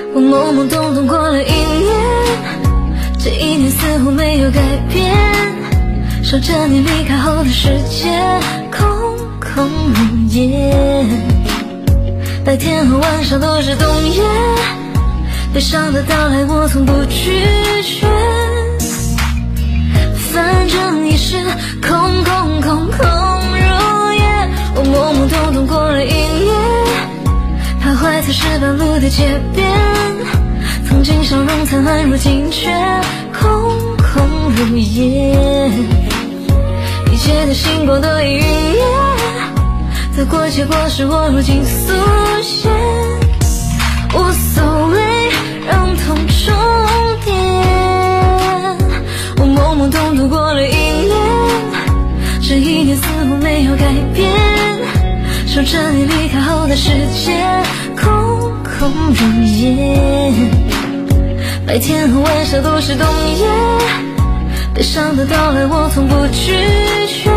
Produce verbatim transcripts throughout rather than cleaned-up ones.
我懵懵懂懂过了一年，这一年似乎没有改变，守着你离开后的世界，空空如也。白天和晚上都是冬夜，悲伤的到来我从不拒绝，反正已是空空空空如也。我懵懵懂懂过了一年，徘徊在石板路的街边，曾经笑容灿烂，如今却空空如也。一切的星光都已云烟，得过且过是我如今速写，无所谓让痛重叠。我懵懵懂懂过了一年，这一年似乎没有改变，守着你离开后的世界，空空如也。白天和晚上都是冬夜，悲伤的到来我从不拒绝，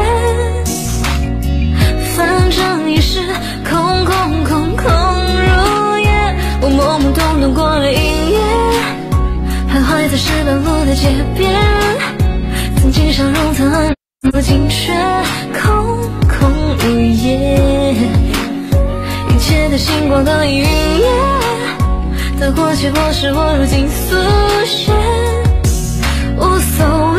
反正已是空空空空如也。我懵懵懂懂过了一年，徘徊在石板路的街边，曾经笑容灿烂，如今却空空如也。一切的星光都已云烟，得过且过是我如今速写，无所谓